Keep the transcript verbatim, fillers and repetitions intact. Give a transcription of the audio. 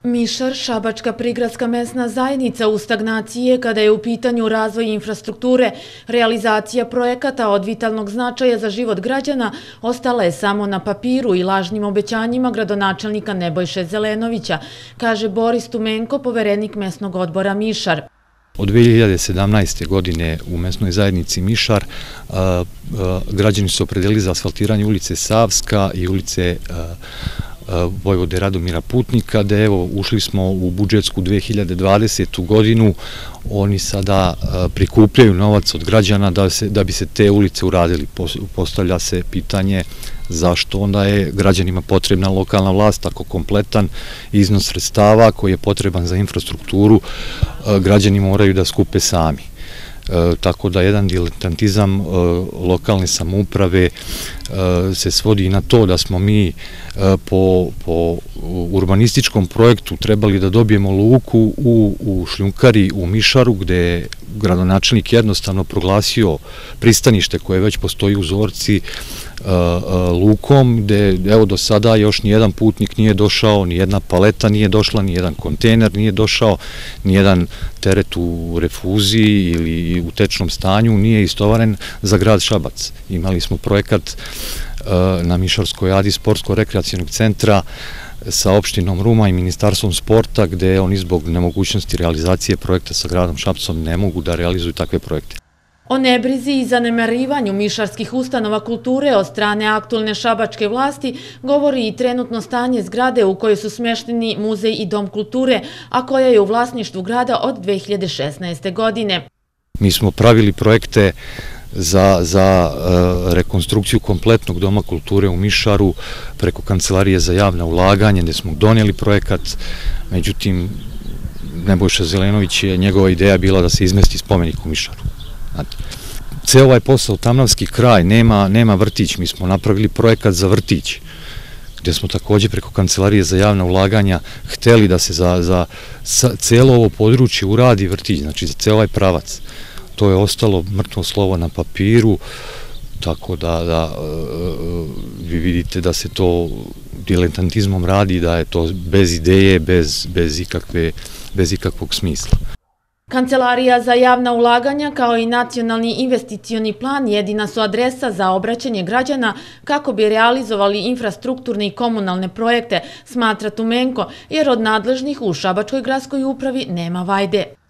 Mišar, šabačka prigradska mesna zajednica u stagnaciji je kada je u pitanju razvoj infrastrukture. Realizacija projekata od vitalnog značaja za život građana ostala je samo na papiru i lažnim obećanjima gradonačelnika Nebojše Zelenovića, kaže Boris Tumenko, poverenik mesnog odbora Mišar. Od dve hiljade sedamnaeste. godine u mesnoj zajednici Mišar građani su opredelili za asfaltiranje ulice Savska i ulice Vojvode Radomira Putnika, da evo ušli smo u budžetsku dve hiljade dvadesetu. godinu, oni sada prikupljaju novac od građana da bi se te ulice uradili. Postavlja se pitanje zašto onda je građanima potrebna lokalna vlast, ako kompletan iznos sredstava koji je potreban za infrastrukturu građani moraju da skupe sami. Tako da jedan diletantizam lokalne samouprave se svodi na to da smo mi po urbanističkom projektu trebali da dobijemo luku u Šljunkari u Mišaru, gde je gradonačelnik jednostavno proglasio pristanište koje već postoji u Zorci lukom, gde evo do sada još nijedan putnik nije došao, nijedna paleta nije došla, nijedan kontejner nije došao, nijedan teret u refuziji ili u tečnom stanju nije istovaren za grad Šabac. Imali smo projekat na Mišarskoj adi sportsko-rekreacionog centra sa opštinom Ruma i Ministarstvom sporta, gde oni zbog nemogućnosti realizacije projekta sa gradom Šapcom ne mogu da realizuju takve projekte. O nebrizi i zanemarivanju mišarskih ustanova kulture od strane aktualne šabačke vlasti govori i trenutno stanje zgrade u kojoj su smešteni muzej i dom kulture, a koja je u vlasništvu grada od dve hiljade šesnaeste. godine. Mi smo pravili projekte za rekonstrukciju kompletnog doma kulture u Mišaru preko Kancelarije za javna ulaganja, gde smo donijeli projekat, međutim Nebojša Zelenović je, njegova ideja bila da se izmesti spomenik u Mišaru. Ceo ovaj posao, Tamnavski kraj, nema vrtić, mi smo napravili projekat za vrtić, gde smo takođe preko Kancelarije za javna ulaganja hteli da se za celo ovo područje uradi vrtić, znači za ceo ovaj pravac. To je ostalo mrtvo slovo na papiru, tako da vi vidite da se to diletantizmom radi, da je to bez ideje, bez ikakvog smisla. Kancelarija za javna ulaganja kao i nacionalni investicioni plan jedina su adresa za obraćanje građana kako bi realizovali infrastrukturne i komunalne projekte, smatra Tumenko, jer od nadležnih u Šabačkoj gradskoj upravi nema vajde.